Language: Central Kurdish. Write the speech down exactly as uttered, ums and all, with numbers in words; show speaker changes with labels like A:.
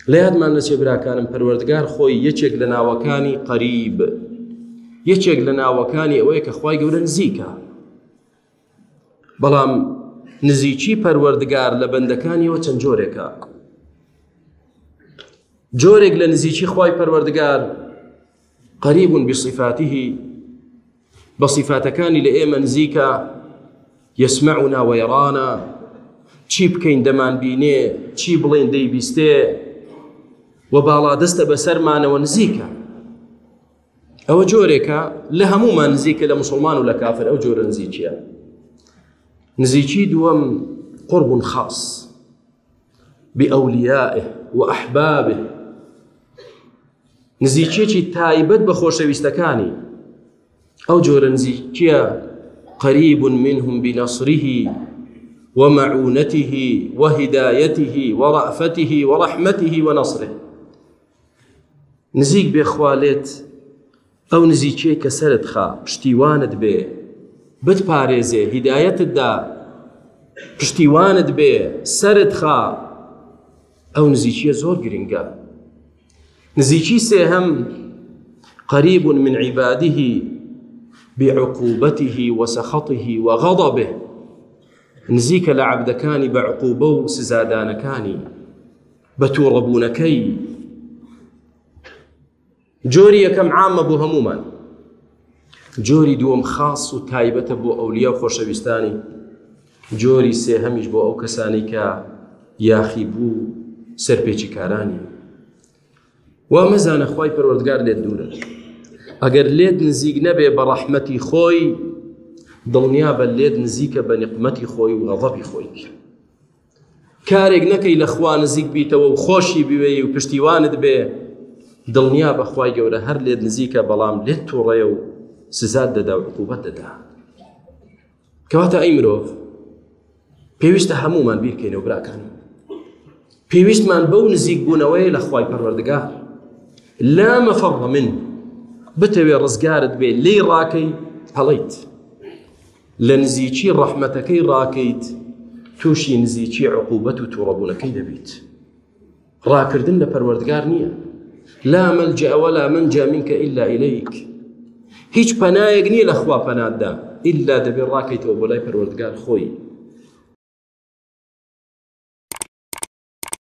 A: لە یادمان نەچێ براکانم پەروەردگار خۆی یەکێک لە ناوەکانی قەریب، یەکێک لە ناوەکانی ئەوەیە کە خوای گەورە نزیکە. بەڵام نزیکی پەروەردگار لە بەندەکانیەوە چەند جۆرێکە. جۆرێک لە نزیکی خوای پەروەردگار قەریب بصفاته، بە صفاتەکانی لە ئێمە نزیکە، يسمعنا ويرانا، چی بکەین دەمان بینێ، چی بڵێن دەیبیستێ، و باڵا دەستە بەسەرمانەوە نزیکە. ئەوە جۆرێکە لە هەمومان نزیکە، لە مسلمان و لە کافر ئەو جۆرە نزیکیە. نزیکی دووەم قرب خاص بأوليائه وأحبابه، نزیکیەکی تایبەت بە خۆشەویستەکانی. ئەو جۆرە نزیکیە قريب منهم بنصره ومعونته وهدايته ورأفته ورحمته ونصره. نزیک بێ خوالێت ئەو نزیکیە کە سەرت خا، پشتیوانت بێ، بتپارێزێ، هیدایەتت دا، پشتیوانت بێ، سەرت خا، ئەو نزیکیە زۆر گرنگە. نزیکی سێهەم قريب من عباده بعقوبته وسخطه وغضبه، نزیکە لە عەبدەکانی بە عقوبە و سزادانەکانی، بە تووڕەبوونەکەی. جۆری یەکەم عامە بۆ هەمومان، جۆری دووەم خاص و تایبەتە بۆ ئەولیا و خۆشەویستانی، جۆری سێهەمیش بۆ ئەو کەسانی کە یاخی بوو سەرپێکی کارانی. وا مەزانە خوای پەروەردگار لێت دوورە، ئەگەر لێت نزیک نەبێ بە ڕەحمەتی خۆی، دڵنیا بە لێت نزیکە بە نقمەتی خۆی و غەضەبی خۆی. کارێک نەکەی لە خوا نزیک بیتەوە و خۆشی بوێ و پشتیوانت بێ، دڵنیا بە خوای گەورە هەر لێت نزیکە، بەڵام لێت تووڕێ و سزات دەدا و عقوبەت دەدا. کەواتە ئەی مرۆڤ، پێویستە هەمومان بیرکەینەوە براکان، پێویستمان بەو نزیک بوونەوەی لە خوای پەروەردگار. لا مەفەڕ من، بتەوێ ڕزگارت بێ لێی ڕاکەی هەڵەیت، لە نزیکی ڕەحمەتەکەی ڕاکەیت، تووشی نزیکی عقوبەت و تووڕەبوونەکەی دەبیت. ڕاکردن لە پەروەردگار نییە. لا مەلجە ولا منجا منکە ئیلا ئیلەیک، هیچ پەنایەک نییە لە خوا پەناتدا، ئیلا دەبێ ڕاکەیتەوە بۆ لای پەروەردگار خۆی.